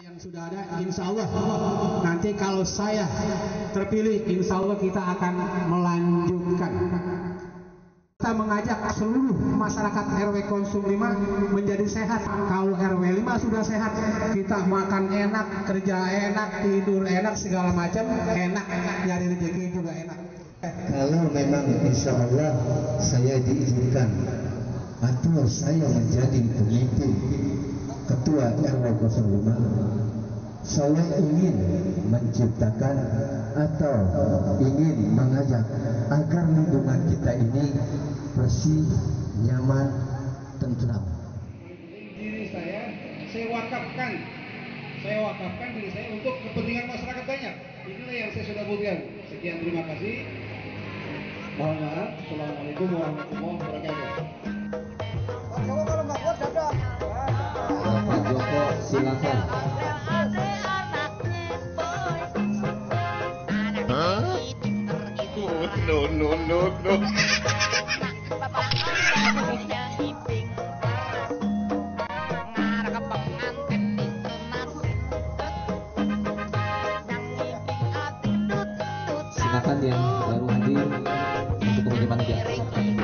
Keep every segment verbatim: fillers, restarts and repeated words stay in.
yang sudah ada, insya Allah nanti kalau saya terpilih, insya Allah kita akan melanjutkan. Kita mengajak seluruh masyarakat R W Konsum lima menjadi sehat. Kalau R W lima sudah sehat, kita makan enak, kerja enak, tidur enak, segala macam enak, nyari rezeki juga enak. Kalau memang insya Allah saya diizinkan atau saya menjadi pemimpin ketua R W Konsum lima, saya ingin menciptakan atau ingin mengajak agar lingkungan kita ini bersih, nyaman, tentram. Diri saya, saya wakafkan, saya wakafkan diri saya untuk kepentingan masyarakat banyak. Inilah yang saya sudah butuhkan. Sekian, terima kasih. Mohon maaf. Assalamualaikum warahmatullahi wabarakatuh. Pak Joko, silakan. No, no, no, no. Silakan yang baru hadir untuk pengiriman di atas.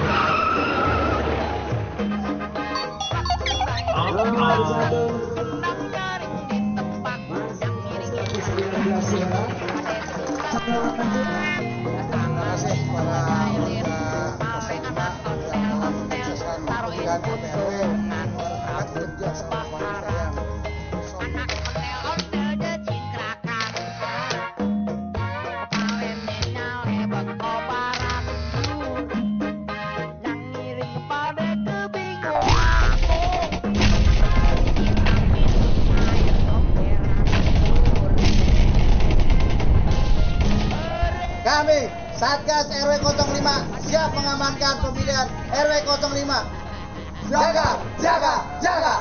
Kami Satgas R W Konsum lima siap mengamankan pemilihan R W Konsum lima. Jaga, jaga, jaga.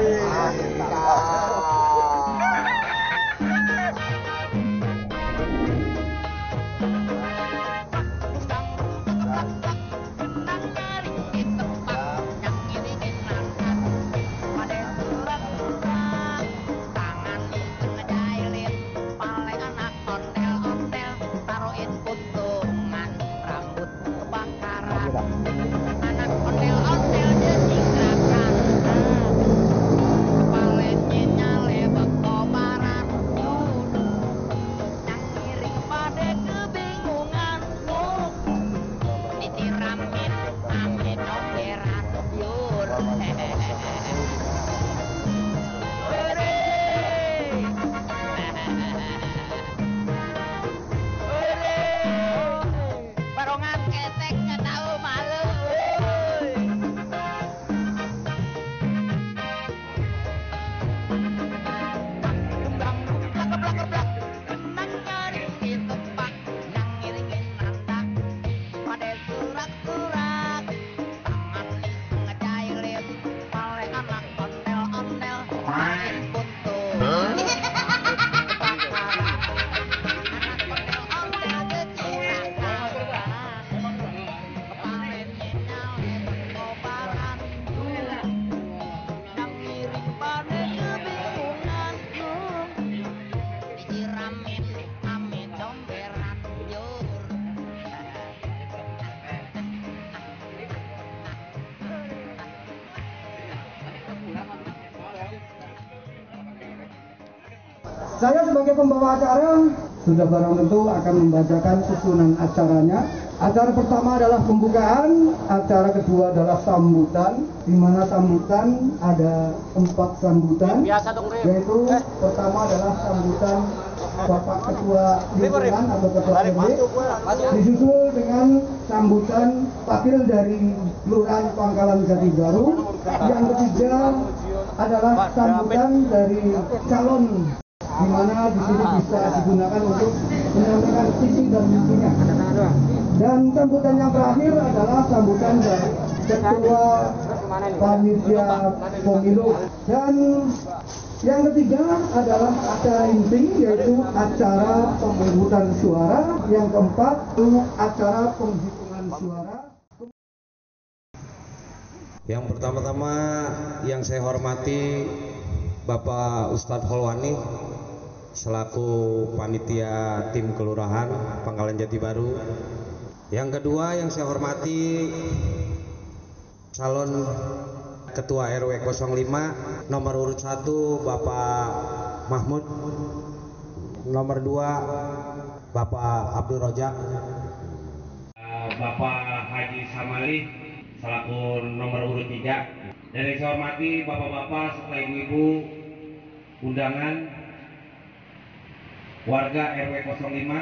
Saya sebagai pembawa acara sudah barang tentu akan membacakan susunan acaranya. Acara pertama adalah pembukaan, acara kedua adalah sambutan, di mana sambutan ada empat sambutan, yaitu pertama adalah sambutan Bapak Ketua Lingkungan atau Ketua R W, disusul dengan sambutan wakil dari Kelurahan Pangkalan Jati Baru. Yang ketiga adalah sambutan dari calon, di mana di sini bisa digunakan untuk menyampaikan visi dan misinya. Dan sambutan yang terakhir adalah sambutan dari Ketua Panitia Pemilu. Dan yang ketiga adalah acara inti, yaitu acara pemungutan suara. Yang keempat itu acara penghitungan suara. Yang pertama-tama yang saya hormati Bapak Ustadz Holwani selaku panitia tim kelurahan Pangkalan Jati Baru. Yang kedua yang saya hormati calon Ketua R W nol lima nomor urut satu Bapak Mahmud, nomor dua Bapak Abdul Rojak, Bapak Haji Samali selaku nomor urut tiga. Dan yang saya hormati bapak-bapak serta ibu-ibu undangan warga R W nol lima.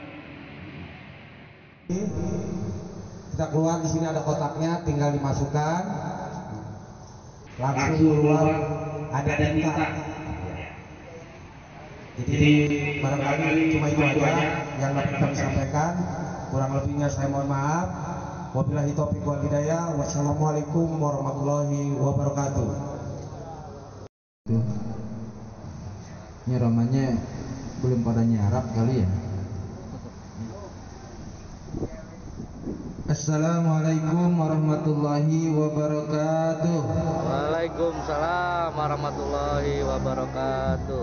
Kita keluar, di sini ada kotaknya, tinggal dimasukkan. Langsung keluar ada tinta. Jadi barangkali cuma itu aja yang dapat kami sampaikan. Kurang lebihnya saya mohon maaf. Wabillahi taufiq wal hidayah. Wassalamualaikum warahmatullahi wabarakatuh. Ini romanya belum pada nyarap kali ya. Assalamualaikum warahmatullahi wabarakatuh. Waalaikumsalam warahmatullahi wabarakatuh.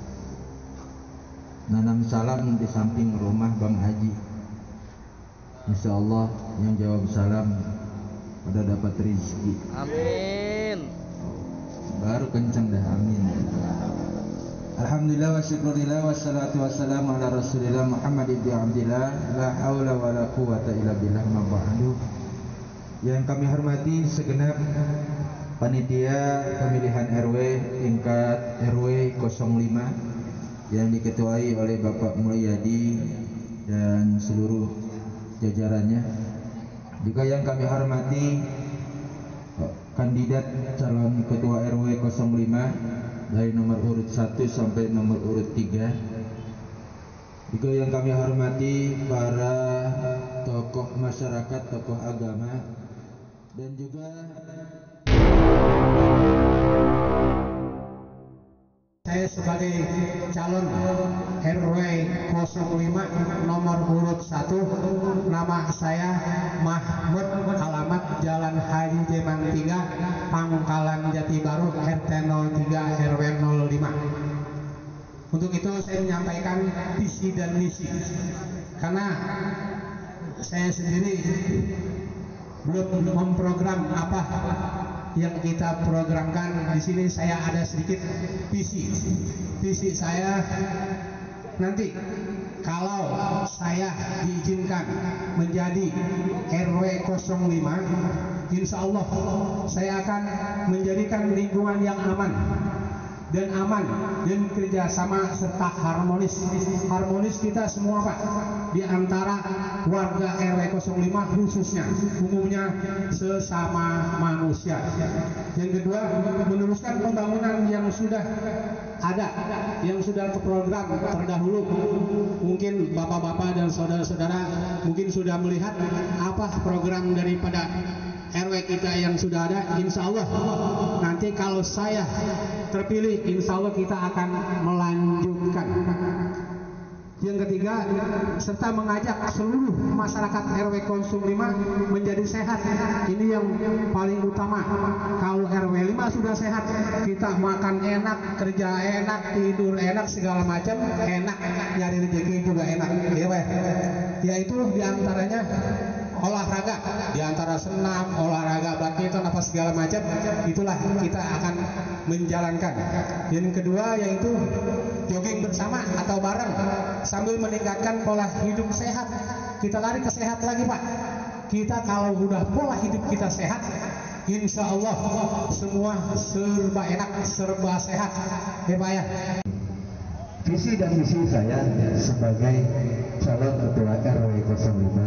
Nanam salam di samping rumah Bang Haji. Insya Allah yang jawab salam pada dapat rezeki. Amin. Baru kencang dah, amin. Alhamdulillah wa syukurillah wassalatu wassalamu ala rasulillah Muhammad ibn Abdillah. La hawla wa la quwata illa billah, ma ba'du. Yang kami hormati segenap panitia pemilihan R W tingkat R W nol lima yang diketuai oleh Bapak Mulyadi dan seluruh jajarannya. Juga yang kami hormati kandidat calon ketua R W nol lima dari nomor urut satu sampai nomor urut tiga. Juga yang kami hormati para tokoh masyarakat, tokoh agama, dan juga saya sebagai calon R W nol lima nomor urut satu, nama saya Mahmud, alamat Jalan Haji Jemang tiga, Pangkalan Jati Baru, R T nol tiga R W nol lima. Untuk itu saya menyampaikan visi dan misi, karena saya sendiri belum memprogram apa yang kita programkan. Di sini saya ada sedikit visi. Visi saya nanti kalau saya diizinkan menjadi R W nol lima, insya Allah saya akan menjadikan lingkungan yang aman dan aman dan kerjasama serta harmonis. Harmonis kita semua Pak, di antara warga R W nol lima khususnya, umumnya sesama manusia. Yang kedua, meneruskan pembangunan yang sudah ada, yang sudah terprogram terdahulu. Mungkin bapak-bapak dan saudara-saudara mungkin sudah melihat apa program daripada R W kita yang sudah ada. Insya Allah nanti kalau saya terpilih, insya Allah kita akan melanjutkan. Yang ketiga, serta mengajak seluruh masyarakat R W nol lima menjadi sehat. Ini yang paling utama. Kalau R W lima sudah sehat, kita makan enak, kerja enak, tidur enak, segala macam enak, nyari rezeki juga enak. Ya Pak. Yaitu diantaranya olahraga, diantara senam, olahraga badminton, apa segala macam, itulah kita akan menjalankan. Yang kedua yaitu jogging bersama atau bareng sambil meningkatkan pola hidup sehat. Kita lari ke sehat lagi Pak. Kita kalau udah pola hidup kita sehat, insya Allah semua serba enak, serba sehat. Ya Pak ya. Visi dan misi saya sebagai calon ketua R W nol lima,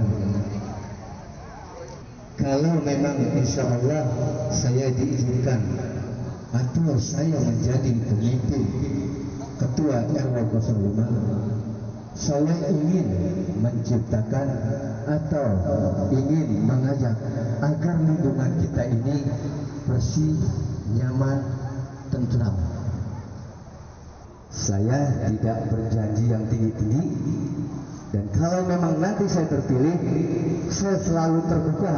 kalau memang insya Allah saya diizinkan atau saya menjadi pemimpin ketua R W nol lima, saya ingin menciptakan atau ingin mengajak agar lingkungan kita ini bersih, nyaman, tentram. Saya tidak berjanji yang tinggi-tinggi, dan kalau memang nanti saya terpilih, saya selalu terbuka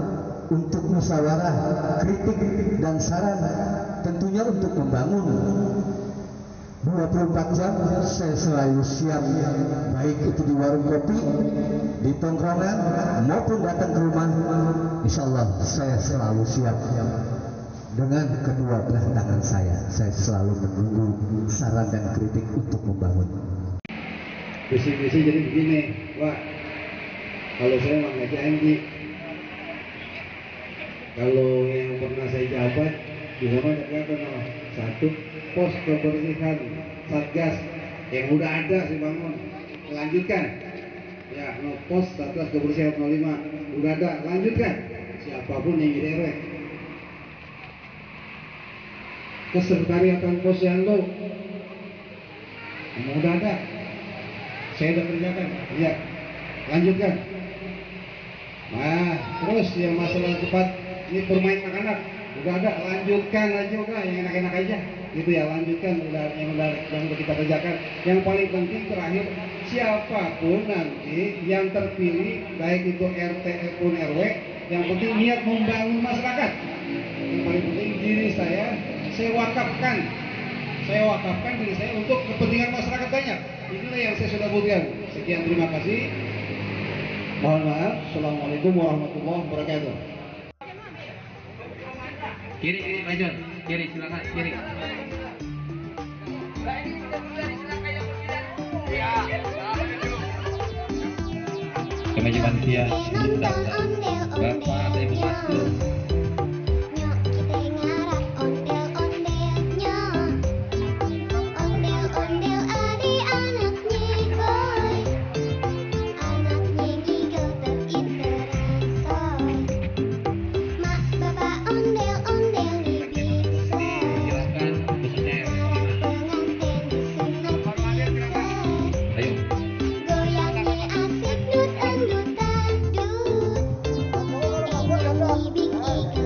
untuk musyawarah, kritik, dan saran, tentunya untuk membangun dua puluh empat jam saya selalu siap, baik itu di warung kopi, di tongkrongan maupun datang ke rumah. Insya Allah saya selalu siap. Dengan kedua belah tangan saya, saya selalu menunggu saran dan kritik untuk membangun. Visi-visi jadi begini, Wah, kalau saya mah nggak janji. Kalau yang pernah saya jabat, di sana ada kelihatan oh, satu pos kebersihan Satgas yang udah ada sih bangun, lanjutkan. Ya, no, pos Satgas kebersihan nol lima udah ada, lanjutkan. Siapapun yang jadi R W. Kesekretariatan posyandu emang udah ada, saya udah kerjakan, ya lanjutkan. Nah, terus yang masalah tempat ini bermain anak-anak udah ada, lanjutkan aja udah, yang enak-enak aja gitu ya, lanjutkan udah yang udah yang udah kita kerjakan. Yang paling penting terakhir, siapapun nanti yang terpilih baik itu R T maupun R W, yang penting niat membangun masyarakat. Yang paling penting diri saya saya wakafkan, saya wakafkan diri saya untuk kepentingan masyarakat banyak. Inilah yang saya sudah butuhkan. Sekian, terima kasih. Mohon maaf. Assalamualaikum warahmatullahi wabarakatuh. Kiri, kiri, lanjut. Kiri, silakan, kiri. Kemeja panitia ini mendaftar. Bapak ada yang masuk. Bing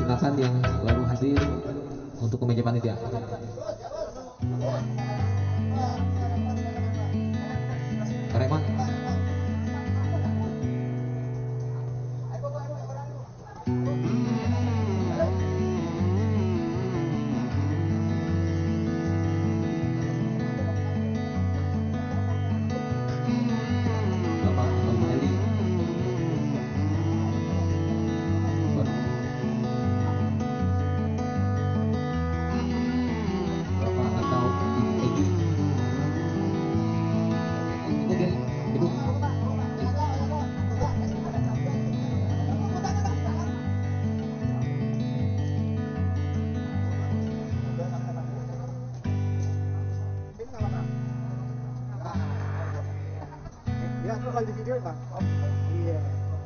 Silakan yang baru hadir untuk ke meja panitia. Rekman. Ya, kalau di video Pak. Iya.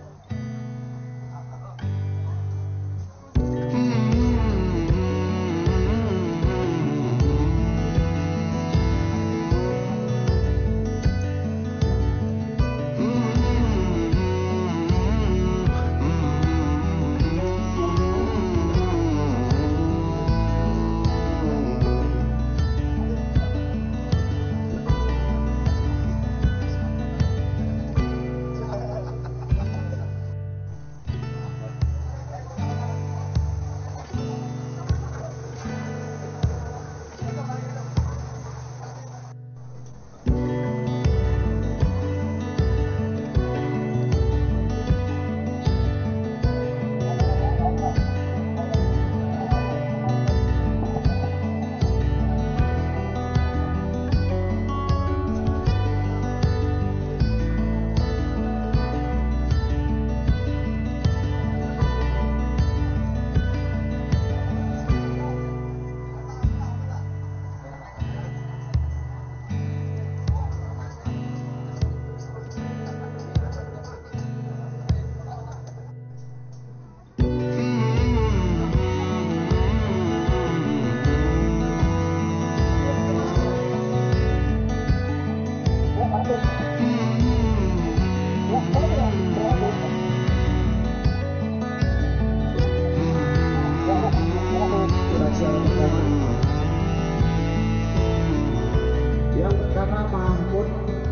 Yang pertama Mahmud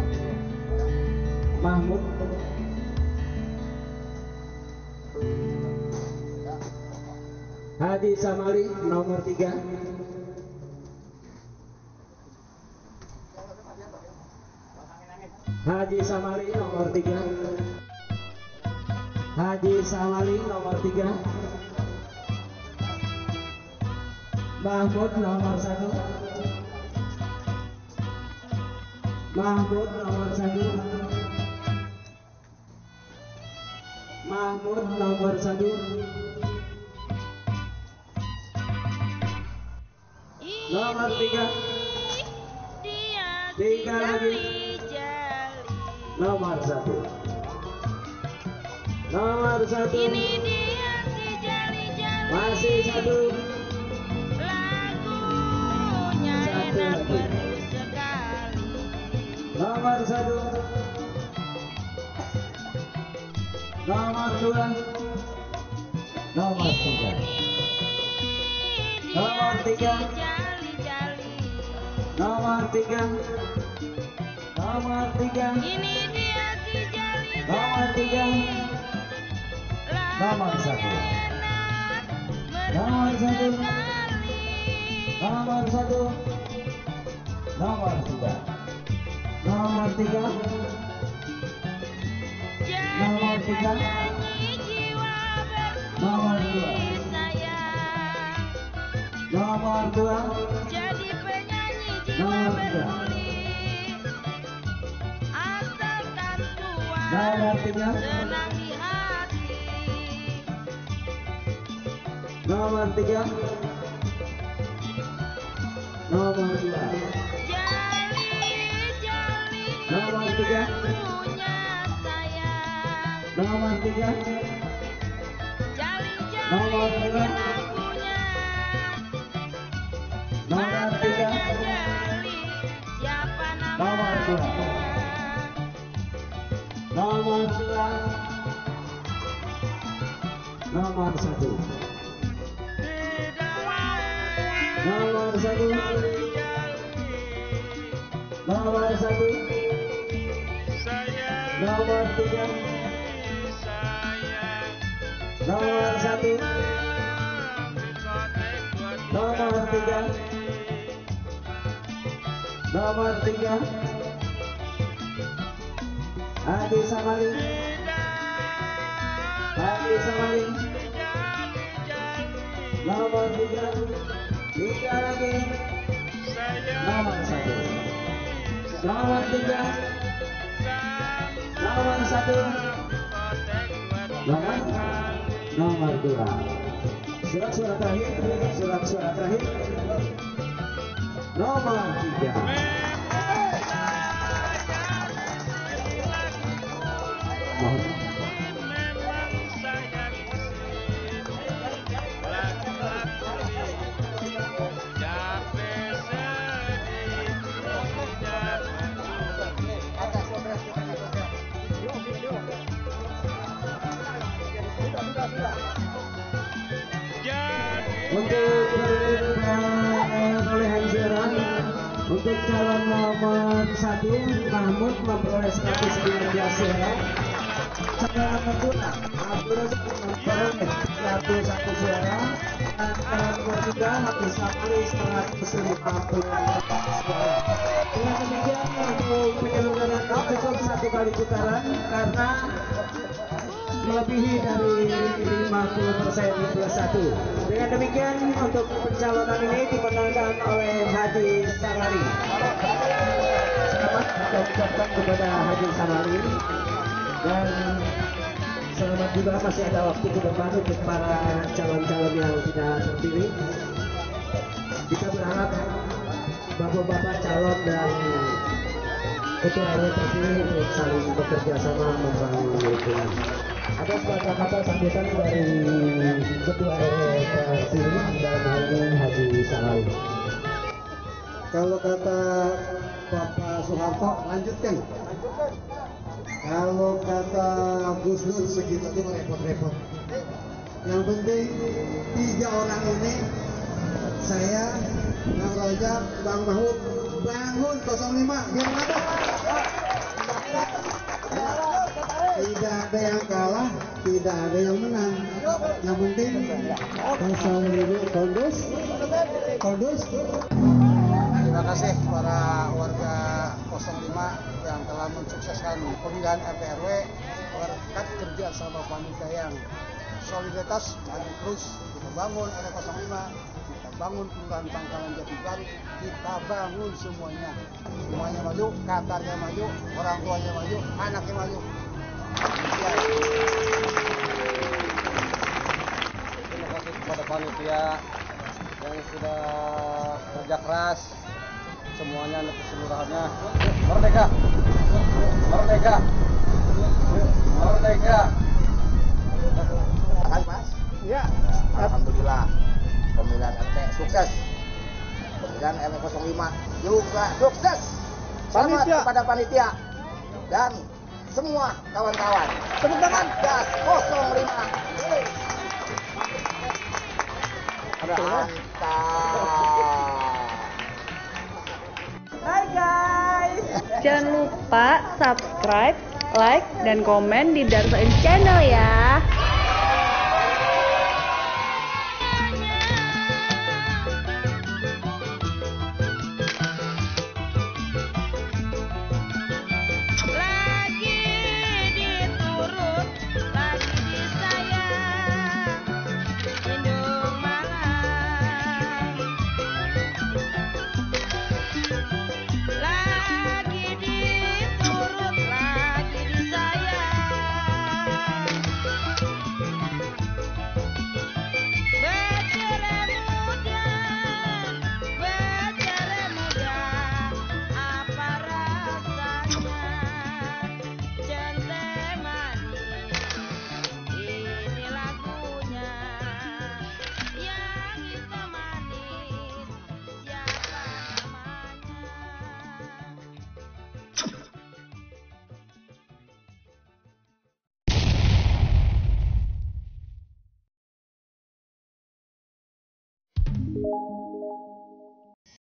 Mahmud Hadi Samali nomor tiga. Haji Samali nomor tiga. Haji Samali nomor tiga. Mahmud nomor satu. Mahmud nomor satu. Mahmud nomor satu. Nomor tiga. Tiga lagi. Nomor satu. Nomor satu. Ini dia si jali-jali. Masih satu. Lagunya enak baru sekali. Nomor satu. Nomor dua. Nomor tiga. Nomor tiga. Nomor tiga. Nomor tiga. Ini dia si jali-jali. Nomor tiga. Nomor satu. Nomor satu. Nomor satu. Nomor tiga. Nomor tiga. Nomor tiga. Nomor dua. Nomor dua. Jadi penyanyi jiwa Nomor tiga. asalkan kuat, Nomor tiga. senang di hati. Nomor tiga. Nomor dua. Jali-jali Nomor tiga. punya sayang. Nomor tiga. Jali-jali Nomor dua. lagunya. Nomor tiga. Jali siapa Nomor dua. namanya? Nomor dua. Nomor satu. Nomor satu. Nomor satu. Nomor tiga. Nomor satu. Nomor tiga. Nomor tiga. Hadi Samali. Hadi Samali. Nomor tiga. Tiga lagi. Nomor satu. Nomor tiga. Nomor satu. Nomor nomor dua. Surat suara terakhir. Surat suara terakhir. Nomor tiga. Mohon. Untuk perolehan suara untuk calon nomor satu Mahmud memperoleh seratus sembilan belas suara. Calon nomor dua Abdul Razak memperoleh seratus satu suara. Dan calon nomor tiga Hafiz Samali seratus lima puluh suara. Dengan demikian untuk penyelenggaraan cukup satu kali putaran karena melebihi dari lima puluh persen plus satu. Dengan demikian untuk pencalonan ini dimenangkan oleh Haji Samali. Selamat kita ucapkan kepada Haji Samali dan selamat juga masih ada waktu ke depan untuk para calon-calon yang tidak terpilih. Kita berharap bapak-bapak calon dan ketua R W terpilih untuk saling bekerja sama membangun lingkungan. Atas kata-kata sambutan dari ketua R W terpilih dalam hal ini Haji Samali. Kalau kata Bapak Soeharto, lanjutkan. Kalau kata Gus Dur, segitu itu repot-repot. Yang penting tiga orang ini, saya, Bang Rojak, Bang Mahmud, bangun nol lima, biar apa? Tidak ada yang kalah, tidak ada yang menang. Yang penting nol lima kondus, kondus. Terima kasih para warga nol lima yang telah mensukseskan pemilihan R T R W berkat kerja sama panitia yang solidaritas dan terus kita bangun R T nol lima, kita bangun Kelurahan Pangkalan Jati Baru, kita bangun semuanya. Semuanya maju, Qatarnya maju, orang tuanya maju, anaknya maju. Ya. Terima kasih kepada panitia yang sudah kerja keras, semuanya untuk keseluruhannya. Merdeka, merdeka, merdeka. Kan Mas? Ya. Alhamdulillah pemilihan R T sukses. Pemilihan R W nol lima juga sukses. Selamat panitia. Kepada panitia dan semua kawan-kawan. Tepuk tangan. Gas nol lima. Mantap. Hai guys. Jangan lupa subscribe, like, dan komen di Darsoin Channel ya.